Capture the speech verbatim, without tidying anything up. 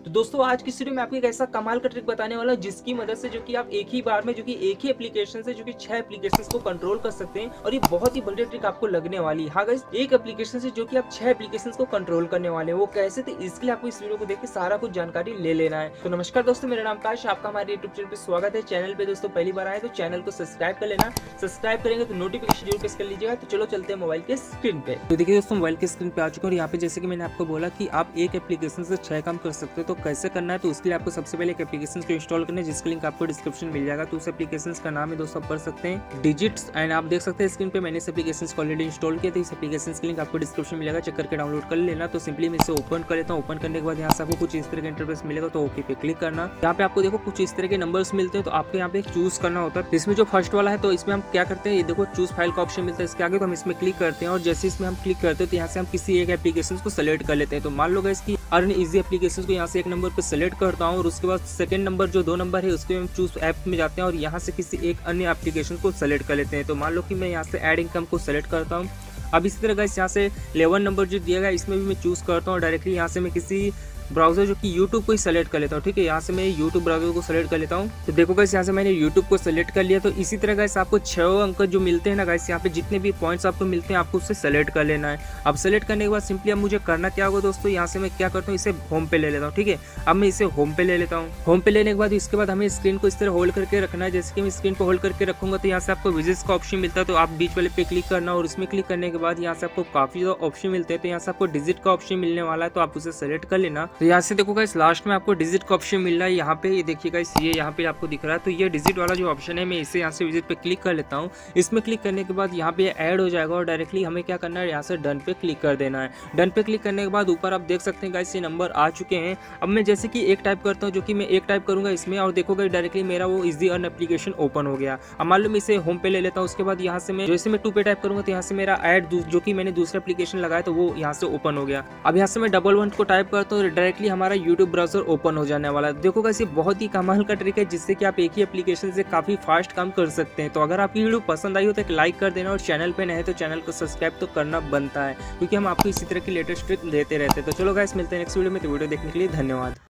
तो दोस्तों आज की वीडियो में आपको एक ऐसा कमाल का ट्रिक बताने वाला हूं जिसकी मदद से जो कि आप एक ही बार में जो कि एक ही एप्लीकेशन से जो कि छह एप्लीकेशंस को कंट्रोल कर सकते हैं और ये बहुत ही बढ़िया ट्रिक आपको लगने वाली है। हाँ गाइस, एक एप्लीकेशन से जो कि आप छह एप्लीकेशंस को कंट्रोल करने वाले हैं, वो कैसे थे इसके लिए आपको इस वीडियो को देख के सारा कुछ जानकारी ले लेना है। तो नमस्कार दोस्तों, मेरा नाम काश, आपका हमारे यूट्यूब चैनल पे स्वागत है। चैनल पे दोस्तों पहली बार आए तो चैनल को सब्सक्राइब कर लेना। सब्सक्राइब करेंगे तो नोटिफिकेशन जरूर प्रेस कर लीजिएगा। तो चलो चलते हैं मोबाइल के स्क्रीन पे। तो देखिए दोस्तों, मोबाइल के स्क्रीन पे आ चुका और यहाँ पे जैसे कि मैंने आपको बोला कि आप एक एप्लीकेशन से छह काम कर सकते हो। तो कैसे करना है, तो उसके लिए आपको सबसे पहले एक एप्लीकेशन को इंस्टॉल करना है जिसका लिंक आपको डिस्क्रिप्शन मिल जाएगा। तो उस एप्लीकेशन का नाम है दोस्तों, आप पढ़ सकते हैं डिजिट्स। एंड आप देख सकते हैं स्क्रीन पे मैंने इस एप्लीकेशन को ऑलरेडी इंस्टॉल किया। तो इस एप्लीकेशन का लिंक आपको डिस्क्रिप्शन मिलेगा, चेक करके डाउनलोड कर लेना। तो सिंपली मैं इसे ओपन कर लेता हूँ। ओपन करने के बाद यहाँ से आपको कुछ इस तरह का इंटरफेस मिलेगा, तो ओके पे क्लिक करना। यहाँ पे आपको देखो कुछ इस तरह के नंबर्स मिलते हैं, तो आपको यहाँ पे चूज करना होता है। इसमें जो फर्स्ट वाला है तो इसमें हम क्या करते हैं, ये देखो चूज फाइल का ऑप्शन मिलता है इसके आगे, तो हम इसमें क्लिक करते हैं और जैसे इसमें हम क्लिक करते हैं तो यहाँ से हम किसी एक एप्लीकेशन को सेलेक्ट कर लेते हैं। तो मान लो गाइस कि अर्न इजी एप्लीकेशन को यहाँ से एक नंबर पे सेलेक्ट करता हूँ और उसके बाद सेकंड नंबर जो दो नंबर है उसके हम चूज ऐप में जाते हैं और यहाँ से किसी एक अन्य एप्लीकेशन को सेलेक्ट कर लेते हैं। तो मान लो कि मैं यहाँ से ऐड इनकम को सेलेक्ट करता हूँ। अब इसी तरह गाइस यहाँ से इलेवन नंबर जो दिया गया इसमें भी मैं चूज करता हूँ। डायरेक्टली यहाँ से मैं किसी ब्राउजर जो कि यूट्यूब को ही सेलेक्ट कर लेता हूँ। ठीक है, यहाँ से मैं यूट्यूब ब्राउजर को सेलेक्ट कर लेता हूँ। तो देखो गाइस यहाँ से मैंने यूट्यूब को सेलेक्ट कर लिया। तो इसी तरह गाइस आपको छह अंक जो मिलते हैं ना गाइस, यहाँ पे जितने भी पॉइंट्स आपको मिलते हैं आपको उससे सेलेक्ट कर लेना है। अब सेलेक्ट करने के बाद सिंपली अब मुझे करना क्या होगा दोस्तों, यहाँ से मैं क्या करता हूँ, इसे होम पे ले लेता हूँ। ठीक है, अब मैं इसे होम पे ले लेता हूँ। होम पे लेने के बाद इसके बाद हमें स्क्रीन को इस तरह होल्ड करके रखना है। जैसे कि मैं स्क्रीन को होल्ड करके रखूंगा तो यहाँ से आपको विजिट्स का ऑप्शन मिलता है, तो आप बीच वाले पे क्लिक करना और उसमें क्लिक करने के बाद यहाँ से आपको काफी ज्यादा ऑप्शन मिलते हैं। तो यहाँ से आपको डिजिट का ऑप्शन मिलने वाला है, तो आप उसे सेलेक्ट कर लेना। तो यहाँ से देखो गाइस लास्ट में आपको डिजिट का ऑप्शन मिल रहा है यहाँ पे, ये देखिएगा इस ये यहाँ पे आपको दिख रहा है। तो ये डिजिट वाला जो ऑप्शन है मैं इसे यहाँ से विजिट पे क्लिक कर लेता हूँ। इसमें क्लिक करने के बाद यहाँ पे ऐड हो जाएगा और डायरेक्टली हमें क्या करना है, यहाँ से डन पे क्लिक कर देना है। डन पे क्लिक करने के बाद ऊपर आप देख सकते हैं गाइस ये नंबर आ चुके हैं। अब मैं जैसे कि एक टाइप करता हूँ, जो कि मैं एक टाइप करूंगा इसमें और देखोगे डायरेक्टली मेरा वो इजी अर्न एप्लीकेशन ओपन हो गया। अब मान लो मैं इसे होम पे ले लेता हूँ। उसके बाद यहाँ से मैं जैसे मैं टू पे टाइप करूंगा तो यहाँ से मेरा ऐड जो कि मैंने दूसरा एप्लीकेशन लगाया तो वो यहाँ से ओपन हो गया। अब यहाँ से मैं डबल वन को टाइप करता हूँ, डायरेक्टली हमारा यूट्यूब ब्राउजर ओपन हो जाने वाला। देखो गाइस ये बहुत ही कमाल का ट्रिक है जिससे कि आप एक ही एप्लीकेशन से काफी फास्ट काम कर सकते हैं। तो अगर आपकी वीडियो पसंद आई हो तो एक लाइक कर देना और चैनल पे नए हैं तो चैनल को सब्सक्राइब तो करना बनता है, क्योंकि हम आपको इसी तरह की लेटेस्ट ट्रिक देते रहते हैं। तो चलो गाइस मिलते हैं नेक्स्ट वीडियो में। तो वीडियो देखने के लिए धन्यवाद।